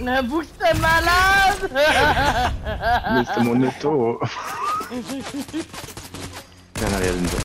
Avoue que t'es malade. Mais c'est mon auto. J'en ai rien de